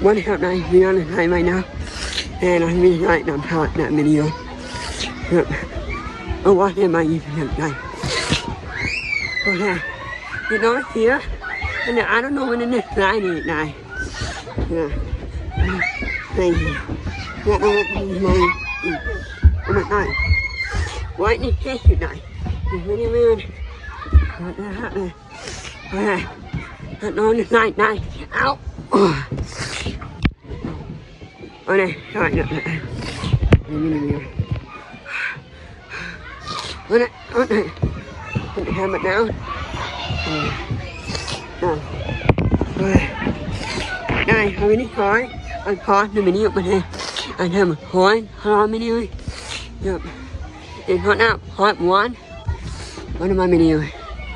What up này, video này hay mày nào. And I really like that video. Oh, what am I even này? Okay. You know here, and I don't know when the next line is này. Yeah. Này. Yeah, no, này. Oh my God. Why did you say này? Really weird. Okay. No, this night, này. Ow. Ở đây, rồi, ở đây, hai mặt não. Đây, hồi mình khói, anh khói, nên mình đi bên đây. Anh thêm một khói, khói mình đi ơi. Được. Đến khói nào, khói one. Khói nào mình đi ơi.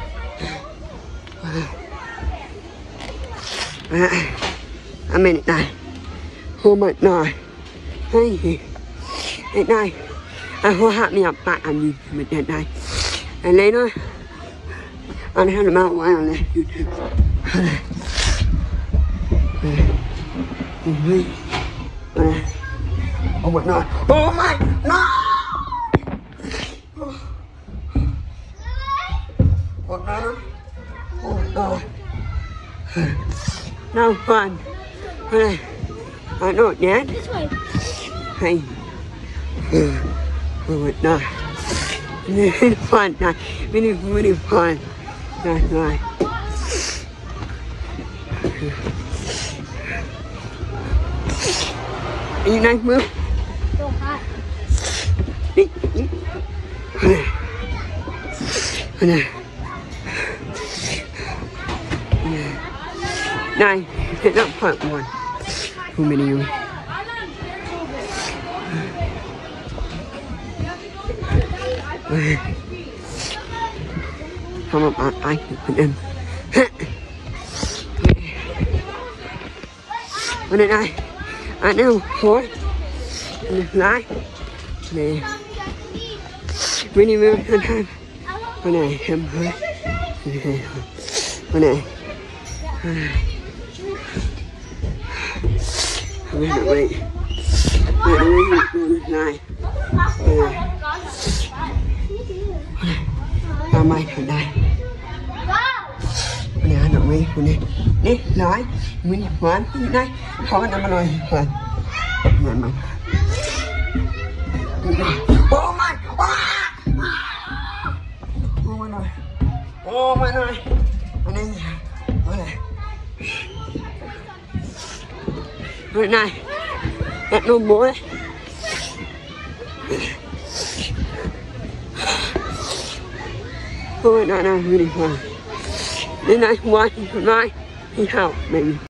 Anh mình đây. Hôm mệt rồi. Hey, này. Anh hoa hạ mình gặp bạn anh gì mình đến đây. Anh lấy nó. Anh hay là mau quá này. Oh my God. Oh my God. Oh no. Oh no. No fun. I know it, Dad. This way. Hey. Oh my God. Really fun. Really fun. That's right. You nice move? So hot. Này, hit up part one. Too many you. Không mà bạn ai cũng em. Bên này, anh em khối, lái, này, bên này hơn hai, bên này em hơi, bên này, bên này, này, tao may ở đây. Nè nó mới nè đi nói mình hoán đây khó nằm mà nói hoán mà oh my anh em rồi này đặt nôm bố đấy ôi này này mình hoán đến này hoán mai đi học mình